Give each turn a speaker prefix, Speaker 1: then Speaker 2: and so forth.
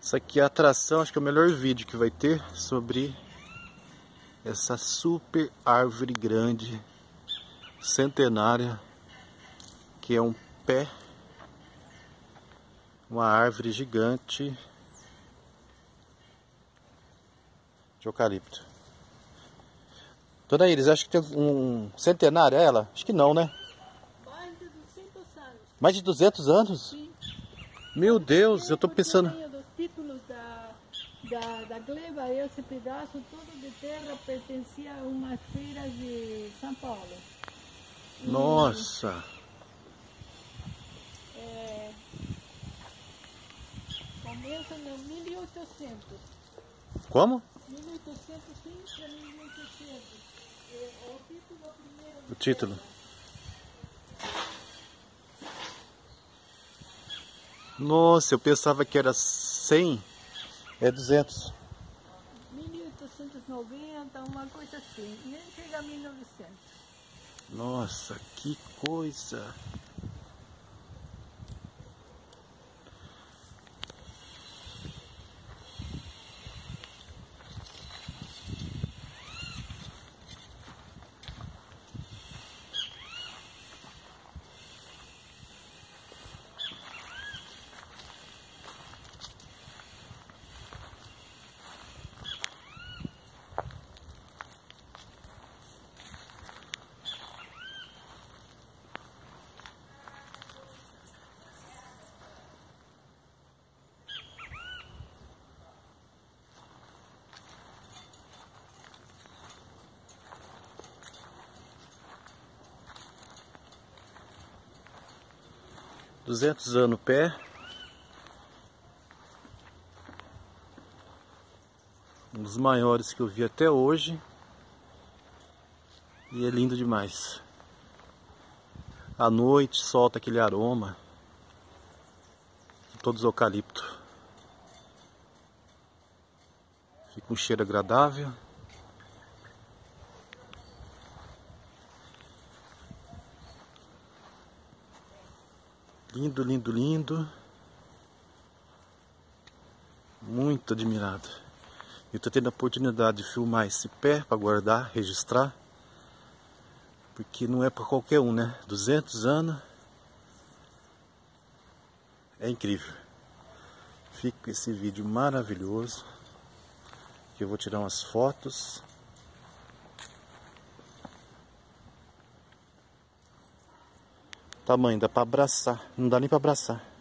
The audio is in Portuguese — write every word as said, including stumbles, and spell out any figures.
Speaker 1: Isso aqui é a atração, acho que é o melhor vídeo que vai ter sobre essa super árvore grande, centenária, que é um pé, uma árvore gigante de eucalipto. Dona Iris, acho que tem um centenário ela? Acho que não, né?
Speaker 2: Mais de duzentos anos.
Speaker 1: Mais de duzentos anos?
Speaker 2: Sim.
Speaker 1: Meu Deus, eu tô pensando...
Speaker 2: Os títulos da, da, da gleba, esse pedaço todo de terra pertencia a umas feiras de São Paulo. E,
Speaker 1: Nossa!
Speaker 2: é, começa no mil e oitocentos.
Speaker 1: Como?
Speaker 2: mil e oitocentos sim, para mil e oitocentos. É, o título primeiro.
Speaker 1: O título. Nossa, eu pensava que era cem, é duzentos.
Speaker 2: mil oitocentos e noventa, uma coisa assim. Nem chega a mil e novecentos.
Speaker 1: Nossa, que coisa! duzentos anos o pé. Um dos maiores que eu vi até hoje. E é lindo demais. À noite solta aquele aroma. Todos eucalipto. Fica um cheiro agradável. Lindo, lindo, lindo. Muito admirado. Eu estou tendo a oportunidade de filmar esse pé para guardar, registrar. Porque não é para qualquer um, né? duzentos anos. É incrível. Fica esse vídeo maravilhoso. Que eu vou tirar umas fotos. Tamanho, dá para abraçar. Não dá nem para abraçar.